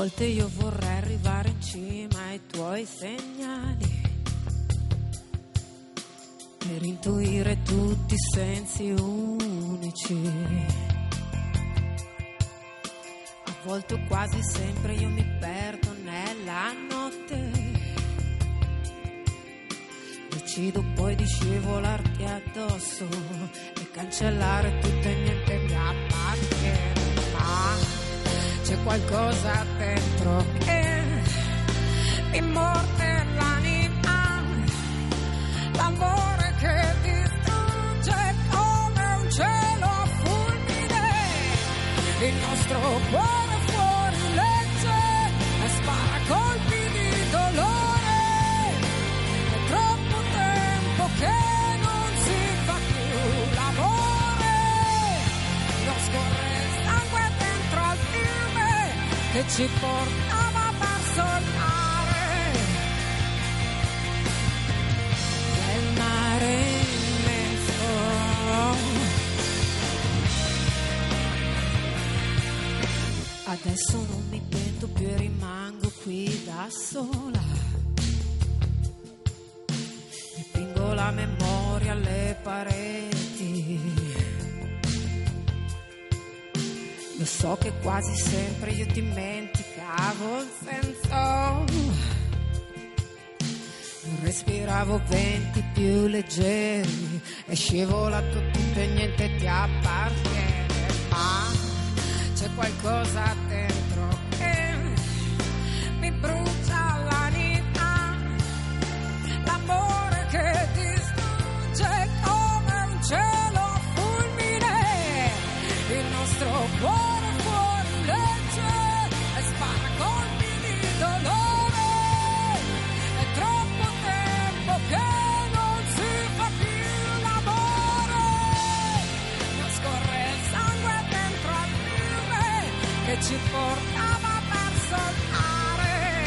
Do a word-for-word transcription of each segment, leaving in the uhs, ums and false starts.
volte io vorrei arrivare in cima ai tuoi segnali per intuire tutti i sensi unici. A volte o quasi sempre io mi perdo nella notte, decido poi di scivolarti addosso e cancellare tutto e niente mi appartiene. Ma c'è qualcosa dentro che mi morde l'anima, l'amore che distrugge come un cielo a fulmine. Il nostro cuore fuori legge e spara colpi di dolore. È troppo tempo che non si fa più l'amore. Non scorre il sangue dentro al fiume che ci portava verso il mare. Nel mare immenso. Adesso non mi pento più e rimango qui da sola. Dipingo la memoria alle pareti. Lo so che quasi sempre io dimenticavo il senso. Non respiravo venti più leggeri e scivolato tutto e niente ti appartiene. Ma c'è qualcosa dentro che mi brucia l'anima, l'amore che distrugge come un cielo a fulmine. Il nostro cuore fuori legge e spara colpi di dolore. È troppo tempo che non si fa più l'amore. Non scorre il sangue dentro al fiume che ci portava verso il mare.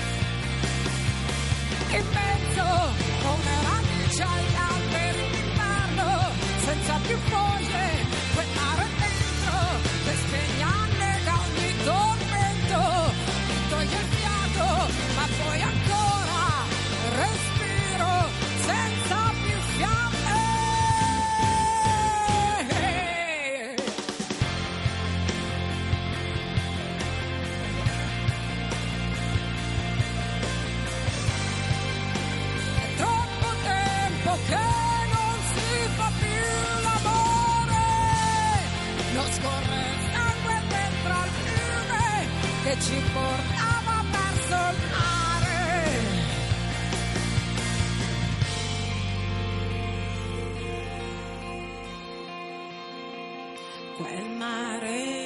In mezzo come radici agli alberi d'inverno, senza più foglie, quel mare dentro che spegne annega ogni tormento, mi toglie il fiato, ma poi ancora respiro senza più fiamme. È troppo tempo che non si fa più l'amore. Non scorre il sangue dentro al fiume che ci portava verso il mare. Quel mare